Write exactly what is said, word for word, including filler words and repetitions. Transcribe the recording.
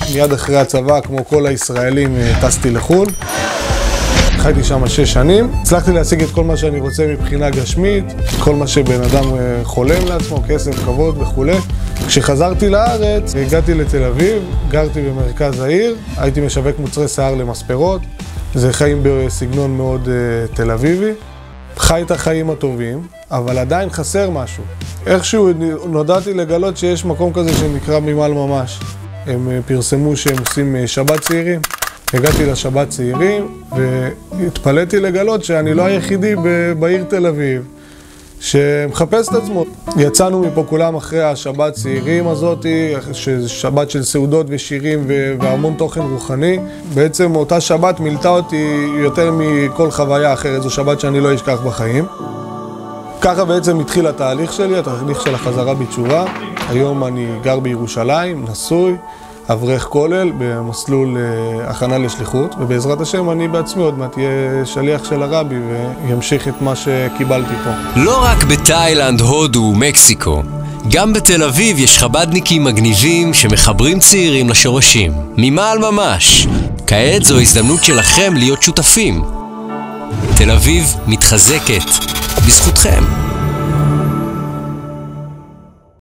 מיד אחרי הצבא, כמו כל הישראלים, טסתי לחו"ל. חייתי שם שש שנים. הצלחתי להשיג את כל מה שאני רוצה מבחינה גשמית, כל מה שבן אדם חולם לעצמו, כסף, כבוד וכו'. כשחזרתי לארץ, הגעתי לתל אביב, גרתי במרכז העיר, הייתי משווק מוצרי שיער למספרות. זה חיים בסגנון מאוד uh, תל אביבי. חי את החיים הטובים, אבל עדיין חסר משהו. איכשהו נודעתי לגלות שיש מקום כזה שנקרא ממעל ממש. הם uh, פרסמו שהם עושים uh, שבת צעירים. הגעתי לשבת צעירים והתפלאתי לגלות שאני לא היחידי בעיר תל אביב שמחפש את עצמו. יצאנו מפה כולם אחרי השבת צעירים הזאת, שבת של סעודות ושירים והמון תוכן רוחני. בעצם אותה שבת מילתה אותי יותר מכל חוויה אחרת, זו שבת שאני לא אשכח בחיים. ככה בעצם התחיל התהליך שלי, התהליך של החזרה בתשובה. היום אני גר בירושלים, נשוי, אברך כולל במסלול הכנה לשליחות, ובעזרת השם אני בעצמי עוד מעט תהיה שליח של הרבי וימשיך את מה שקיבלתי פה. לא רק בתאילנד, הודו ומקסיקו, גם בתל אביב יש חבדניקים מגניבים שמחברים צעירים לשורשים. ממעל ממש. כעת זו הזדמנות שלכם להיות שותפים. תל אביב מתחזקת בזכותכם.